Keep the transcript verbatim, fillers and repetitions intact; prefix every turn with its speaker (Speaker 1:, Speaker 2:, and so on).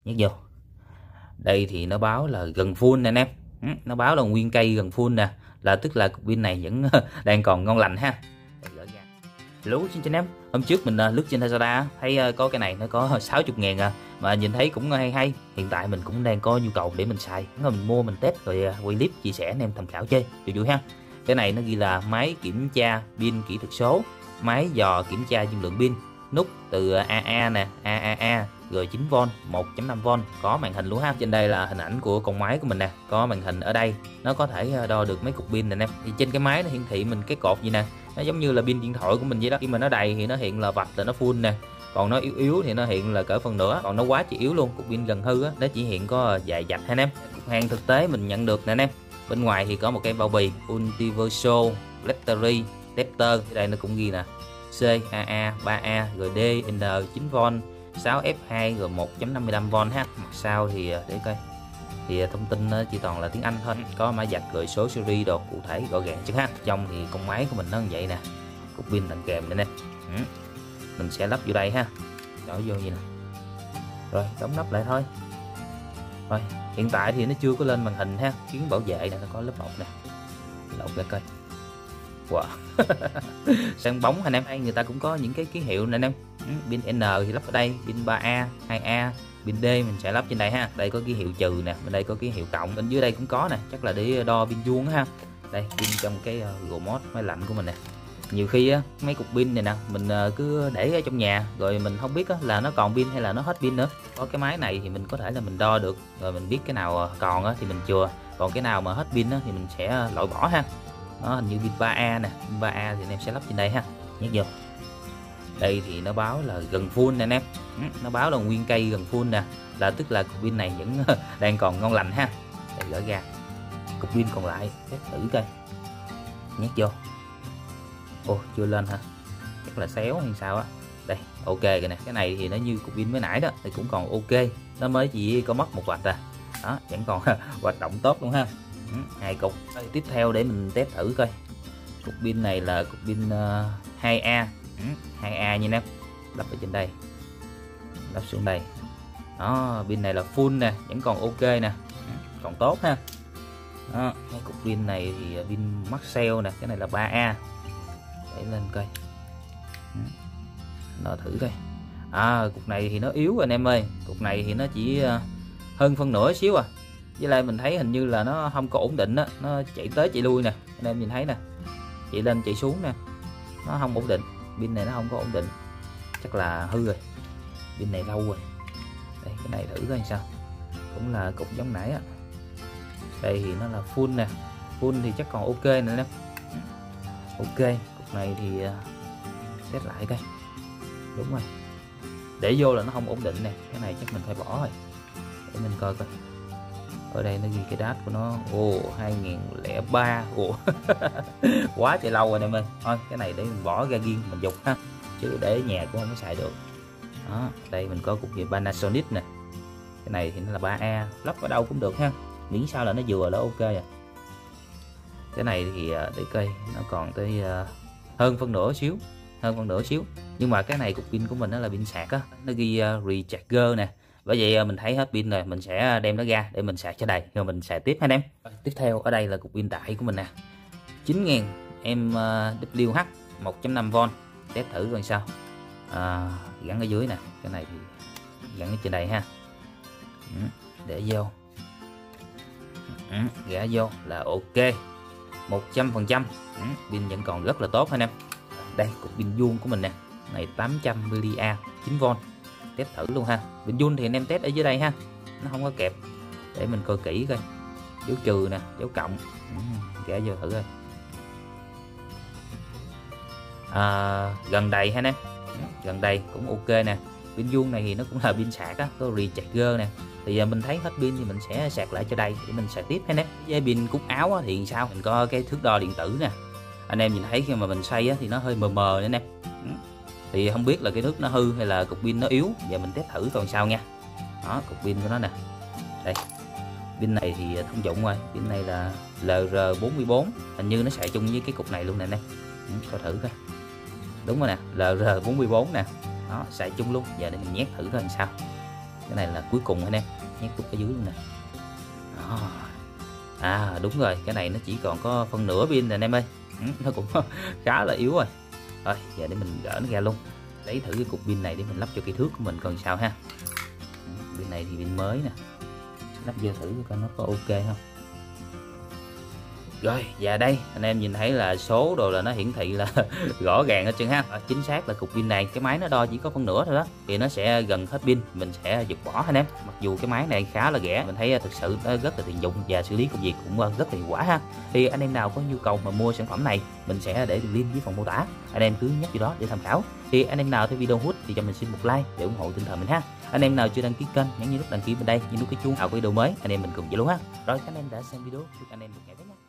Speaker 1: Nhét vô. Đây thì nó báo là gần full nè anh em. Ừ, nó báo là nguyên cây gần full nè, là tức là cục pin này vẫn đang còn ngon lành ha. Gỡ ra. Lú xin anh em, hôm trước mình uh, lướt trên Lazada thấy uh, có cái này nó có sáu mươi ngàn à, mà nhìn thấy cũng hay hay. Hiện tại mình cũng đang có nhu cầu để mình xài, mình mua mình test rồi uh, quay clip chia sẻ anh em tham khảo chơi vui vui ha. Cái này nó ghi là máy kiểm tra pin kỹ thuật số, máy dò kiểm tra dung lượng pin, nút từ a a nè, a a a rồi chín vôn, một chấm năm vôn, có màn hình luôn ha. Trên đây là hình ảnh của con máy của mình nè, có màn hình ở đây, nó có thể đo được mấy cục pin này nè. Thì trên cái máy nó hiển thị mình cái cột gì nè, nó giống như là pin điện thoại của mình vậy đó. Khi mà nó đầy thì nó hiện là vạch là nó full nè, còn nó yếu yếu thì nó hiện là cỡ phần nửa, còn nó quá chỉ yếu luôn, cục pin gần hư á, nó chỉ hiện có vài vạch ha anh em. Cục hàng thực tế mình nhận được nè anh em. Bên ngoài thì có một cái bao bì Universal Battery Tester, đây nó cũng ghi nè C A A ba A rồi D N chín vôn, sáu F hai rồi một chấm năm mươi lăm vôn ha. Mặt sau thì để coi thì thông tin chỉ toàn là tiếng Anh thôi, có mã vạch rồi số series đồ cụ thể rõ ràng chứ ha. Trong thì con máy của mình nó như vậy nè, cục pin tặng kèm này nè. Ừ. Mình sẽ lắp vô đây ha, cho vô gì nè, rồi đóng nắp lại thôi. Rồi hiện tại thì nó chưa có lên màn hình ha, kiến bảo vệ nè, nó có lớp bọc nè, lột ra coi. Wow. Sang bóng anh em, hay người ta cũng có những cái ký hiệu này anh em. Pin N thì lắp ở đây, pin ba A, hai A, pin D mình sẽ lắp trên đây ha. Đây có ký hiệu trừ nè, bên đây có ký hiệu cộng, bên dưới đây cũng có nè, chắc là để đo pin vuông ha. Đây pin trong cái uh, remote máy lạnh của mình nè. Nhiều khi á mấy cục pin này nè mình uh, cứ để ở trong nhà rồi mình không biết á, là nó còn pin hay là nó hết pin nữa. Có cái máy này thì mình có thể là mình đo được, rồi mình biết cái nào còn á, thì mình chừa, còn cái nào mà hết pin á, thì mình sẽ loại bỏ ha. Nó hình như pin ba A nè, pin ba A thì anh em sẽ lắp trên đây ha, nhét vô. Đây thì nó báo là gần full nè anh em. Ừ, nó báo là nguyên cây gần full nè, là tức là cục pin này vẫn đang còn ngon lành ha. Đây gỡ ra. Cục pin còn lại test thử coi. Nhét vô. Ồ chưa lên hả? Chắc là xéo hay sao á. Đây, ok rồi nè. Cái này thì nó như cục pin mới nãy đó, thì cũng còn ok. Nó mới chỉ có mất một vạch à. Đó, vẫn còn hoạt động tốt luôn ha. Ừ, hai cục. Đây, tiếp theo để mình test thử coi. Cục pin này là cục pin uh, hai A. Ừ, hai A nha em. Lắp ở trên đây. Lắp xuống đây. Đó, pin này là full nè, vẫn còn ok nè. Ừ, còn tốt ha. Đó, cái cục pin này thì pin Maxell nè, cái này là ba A. Để lên coi. Ừ. Nó thử coi. À, cục này thì nó yếu anh em ơi. Cục này thì nó chỉ uh, hơn phân nửa xíu à. Với lại mình thấy hình như là nó không có ổn định á, nó chạy tới chạy lui nè, anh em nhìn thấy nè, chạy lên chạy xuống nè, nó không ổn định, pin này nó không có ổn định, chắc là hư rồi, pin này lâu rồi. Đây cái này thử coi sao, cũng là cục giống nãy á. Đây thì nó là full nè, full thì chắc còn ok nè em. Ok, cục này thì xét lại coi, đúng rồi, để vô là nó không ổn định nè, cái này chắc mình phải bỏ rồi, để mình coi coi. Ở đây nó ghi cái date của nó, ồ hai nghìn lẻ ba, ồ quá trời lâu rồi em ơi. Thôi cái này để mình bỏ ra riêng mình dục ha, chứ để ở nhà cũng không có xài được. Đó, đây mình có cục gì Panasonic nè, cái này thì nó là ba A, lắp ở đâu cũng được ha, miễn sao là nó vừa là ok à. Cái này thì để cây nó còn tới uh, hơn phân nửa xíu, hơn phân nửa xíu, nhưng mà cái này cục pin của mình nó là pin sạc á, nó ghi uh, recharger nè. Bởi vậy mình thấy hết pin rồi, mình sẽ đem nó ra để mình sạc cho đầy, rồi mình xài tiếp ha anh em. Tiếp theo ở đây là cục pin đại của mình nè, chín nghìn mAh một chấm năm vôn, test thử coi sao. À, gắn ở dưới nè, cái này thì gắn ở trên đây ha. Ừ, để vô, ừ, gã vô là ok, một trăm phần trăm. Ừ, pin vẫn còn rất là tốt ha anh em. Đây cục pin vuông của mình nè, này tám trăm mi-li-am chín vôn. Test thử luôn ha. Pin vuông thì anh em test ở dưới đây ha, nó không có kẹp, để mình coi kỹ coi, dấu trừ nè, dấu cộng. Ừ, gã vô thử coi. À, gần đầy ha anh em. Ừ, gần đầy cũng ok nè. Pin vuông này thì nó cũng là pin sạc á, có recharger nè. Thì giờ mình thấy hết pin thì mình sẽ sạc lại cho đây để mình sạc tiếp ha anh em. Với pin cúc áo á, thì sao, mình có cái thước đo điện tử nè, anh em nhìn thấy khi mà mình xoay á, thì nó hơi mờ mờ nữa anh em. Ừ. Thì không biết là cái thước nó hư hay là cục pin nó yếu, giờ mình test thử còn sao nha. Đó, cục pin của nó nè, đây pin này thì thông dụng rồi, pin này là L R bốn mươi bốn, hình như nó xài chung với cái cục này luôn nè anh em. Ừ, coi thử coi, đúng rồi nè, L R bốn mươi bốn nè, đó xài chung luôn. Giờ để mình nhét thử coi làm sao. Cái này là cuối cùng anh em, nhét tút ở dưới luôn nè. Đó. À đúng rồi, cái này nó chỉ còn có phân nửa pin nè anh em ơi. Ừ, nó cũng khá là yếu rồi. Rồi giờ để mình gỡ nó ra luôn, lấy thử cái cục pin này để mình lắp cho cây thước của mình coi sao ha. Pin này thì pin mới nè, lắp vô thử coi nó có ok không. Rồi và đây anh em nhìn thấy là số đồ là nó hiển thị là rõ ràng hết trơn ha. À, chính xác là cục pin này cái máy nó đo chỉ có phân nửa thôi đó, thì nó sẽ gần hết pin, mình sẽ giật bỏ anh em. Mặc dù cái máy này khá là rẻ, mình thấy thực sự nó rất là tiện dụng và xử lý công việc cũng rất là hiệu quả ha. Thì anh em nào có nhu cầu mà mua sản phẩm này, mình sẽ để đường link dưới phần mô tả, anh em cứ nhấp vào đó để tham khảo. Thì anh em nào thấy video hút thì cho mình xin một like để ủng hộ tinh thần mình ha. Anh em nào chưa đăng ký kênh nhấn như nút đăng ký bên đây, như nút cái chuông nào có video mới anh em mình cùng chơi luôn ha. Rồi các anh em đã xem video, chúc anh em một ngày tốt nha.